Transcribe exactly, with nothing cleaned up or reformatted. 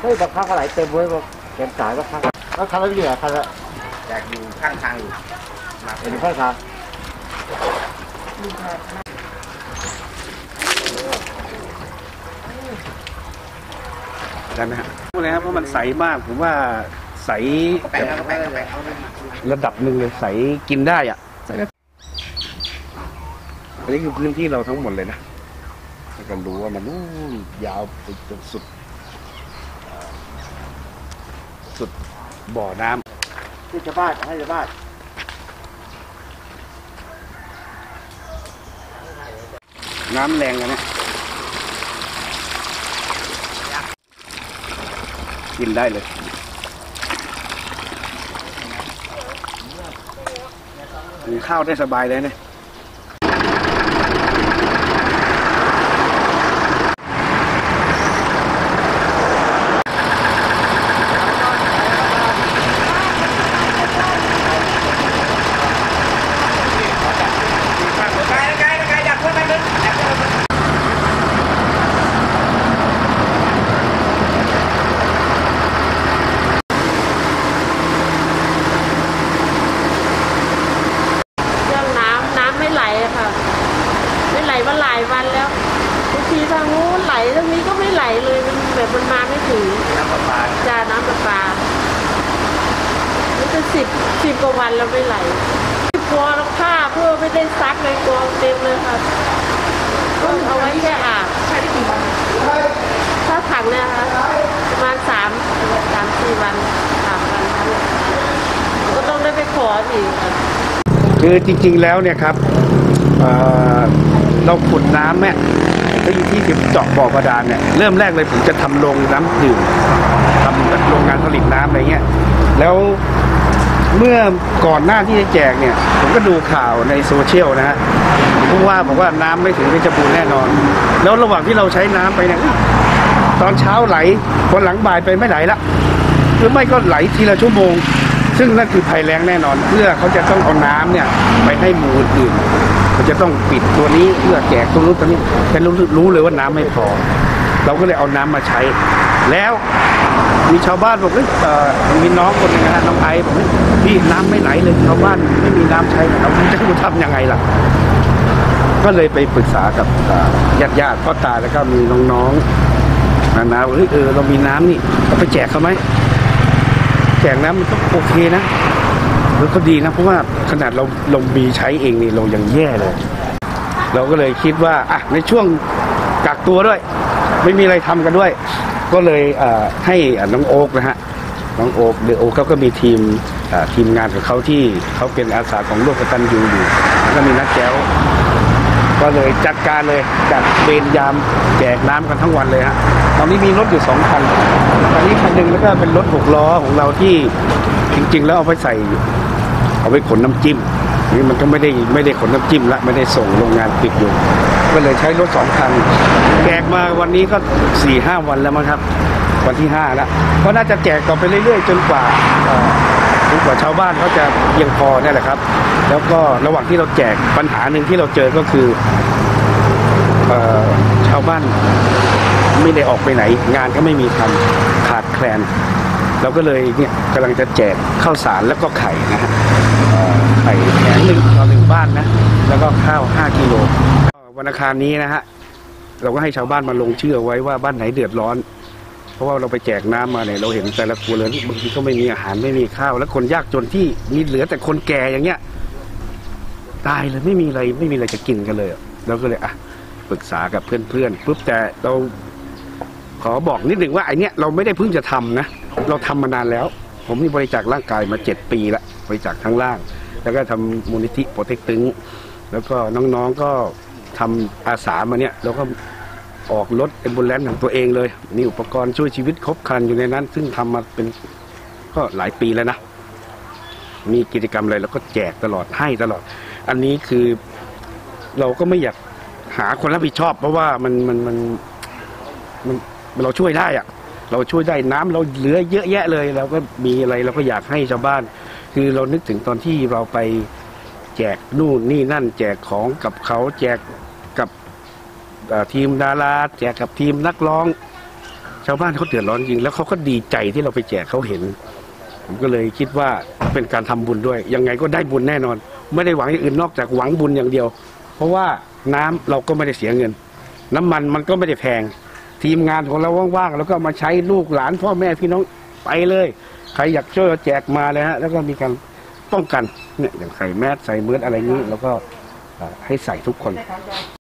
เฮ้ยบางครั้งก็ไหลเต็มเว้ยบางเต็มสายบางครั้งแล้วคันแล้วอยู่ไหนคันละแจกอยู่ข้างทางอยู่มาอยู่ข้างทางได้ไหมฮะพูดเลยครับเพราะมันใสมากผมว่าใสระดับหนึ่งเลยใสกินได้อ่ะอันนี้คือพื้นที่เราทั้งหมดเลยนะแล้วก็รู้ว่ามันนู่นยาวไปจนสุดสุดบ่อน้ำที่ชาวบ้านให้ชาวบ้านน้ำแรงเลยนะกินได้เลยกินข้าวได้สบายเลยเนี่ยมาหลายวันแล้วบางทีทางนู้นไหลทางนี้ก็ไม่ไหลเลยมันแบบมันมาไม่ถึงน้ำประปาจ้าน้ำประปามันเป็นสิบสิบกว่าวันแล้วไม่ไหลกลัวแล้วผ้าเพื่อไม่ได้ซักเลยกลัวเต็มเลยค่ะต้องเอาไว้แค่อาบใช้ได้กี่วันถ้าถังเนี่ยค่ะประมาณสามสามสี่วันสามวันก็ต้องได้ไปขออีกคือจริงๆแล้วเนี่ยครับเราขุดน้ำเนี่ยก็อยู่ที่เจาะบ่อบาดาลเนี่ยเริ่มแรกเลยผมจะทำโรงน้ำดื่มทำโรงงานผลิตน้ำอะไรเงี้ยแล้วเมื่อก่อนหน้าที่จะแจกเนี่ยผมก็ดูข่าวในโซเชียลนะฮะผู้ว่าบอกว่าน้ำไม่ถึงเพชรบูรณ์แน่นอนแล้วระหว่างที่เราใช้น้ำไปเนี่ยตอนเช้าไหลพอหลังบ่ายไปไม่ไหลละหรือไม่ก็ไหลทีละชั่วโมงซึ่งนั่นคือภัยแล้งแน่นอนเพื่อเขาจะต้องเอาน้ำเนี่ยไปให้หมู่อื่นเขาจะต้องปิดตัวนี้เพื่อแจกตรงนู้นตรงนี้แต่รู้รู้เลยว่าน้ำไม่พอเราก็เลยเอาน้ำมาใช้แล้วมีชาวบ้านบอกเออมีน้องคนนึงนะน้องไอบอกพี่น้ำไม่ไหลเลยชาวบ้านไม่มีน้ำใช้เราจะทำยังไงล่ะก็เลยไปปรึกษากับญาติญาติพ่อตาแล้วก็มีน้องๆนานาว่าเออเรามีน้ำนี่เราไปแจกเขาไหมแจกน้ำมันก็โอเคนะแล้วก็ดีนะเพราะว่าขนาดเราเรามีใช้เองนี่เรายังแย่เลยเราก็เลยคิดว่าอ่ะในช่วงกักตัวด้วยไม่มีอะไรทำกันด้วยก็เลยให้น้องโอ๊กนะฮะน้องโอ๊กเดี๋ยวโอ๊กเขาก็มีทีมทีมงานของเขาที่เขาเป็นอาสาของร่วมกตัญญูอยู่แล้วก็มีนักแก้วก็เลยจัดการเลยจัดเวรยามแจกน้ำกันทั้งวันเลยฮะตอนนี้มีรถอยู่สองคันตอนนี้คันหนึ่งแล้วก็เป็นรถหกล้อของเราที่จริงๆแล้วเอาไปใส่เอาไปขนน้ำจิ้มนี่มันก็ไม่ได้ไม่ได้ขนน้ำจิ้มละไม่ได้ส่งโรงงานปิดอยู่ก็เลยใช้รถสองคันแจกมาวันนี้ก็สี่ห้าวันแล้วมั้งครับวันที่ห้าแล้วก็น่าจะแจกต่อไปเรื่อยๆจนกว่าจนกว่าชาวบ้านเขาจะเพียงพอนี่แหละครับแล้วก็ระหว่างที่เราแจกปัญหาหนึ่งที่เราเจอก็คือชาวบ้านไม่ได้ออกไปไหนงานก็ไม่มีทำขาดแคลนเราก็เลยเนี่ยกำลังจะแจกข้าวสารแล้วก็ไข่นะฮะไข่แผงหนึ่งต่อหนึ่งบ้านนะแล้วก็ข้าวห้ากิโลวันอังคารนี้นะฮะเราก็ให้ชาวบ้านมาลงชื่อไว้ว่าบ้านไหนเดือดร้อนเพราะว่าเราไปแจกน้ำมาเนี่ยเราเห็นแต่ละครัวเรือนบางทีก็ไม่มีอาหารไม่มีข้าวแล้วคนยากจนที่มีเหลือแต่คนแก่อย่างเงี้ยตายเลยไม่มีอะไรไม่มีอะไรจะกินกันเลยเราก็เลยอ่ะปรึกษากับเพื่อนๆปุ๊บแต่เราขอบอกนิดหนึ่งว่าไอเนี้ยเราไม่ได้เพิ่งจะทำนะเราทำมานานแล้วผมมีบริจาคร่างกายมาเจ็ดปีละบริจาคทั้งล่างแล้วก็ทำมูลนิธิโปรเทคตึงแล้วก็น้องๆก็ทำอาสามาเนี่ยแล้วก็ออกรถแอมบูเลนซ์ของตัวเองเลยมีอุปกรณ์ช่วยชีวิตครบครันอยู่ในนั้นซึ่งทำมาเป็นก็หลายปีแล้วนะมีกิจกรรมอะไรแล้วก็แจกตลอดให้ตลอดอันนี้คือเราก็ไม่อยากหาคนรับผิดชอบเพราะว่ามันมันมันมันเราช่วยได้อะเราช่วยได้น้ำเราเหลือเยอะแยะเลยเราก็มีอะไรเราก็อยากให้ชาวบ้านคือเรานึกถึงตอนที่เราไปแจกนู่นนี่นั่นแจกของกับเขาแจกกับทีมดาราแจกกับทีมนักร้องชาวบ้านเขาเดือดร้อนจริงแล้วเขาก็ดีใจที่เราไปแจกเขาเห็นผมก็เลยคิดว่าเป็นการทำบุญด้วยยังไงก็ได้บุญแน่นอนไม่ได้หวังอย่างอื่นนอกจากหวังบุญอย่างเดียวเพราะว่าน้ำเราก็ไม่ได้เสียเงินน้ำมันมันก็ไม่ได้แพงทีมงานของเราว่างๆแล้วก็มาใช้ลูกหลานพ่อแม่พี่น้องไปเลยใครอยากช่วยแจกมาเลยฮะแล้วก็มีการป้องกันเนี่ยอย่างใส่แมสใส่เมืออะไรนี้แล้วก็ให้ใส่ทุกคน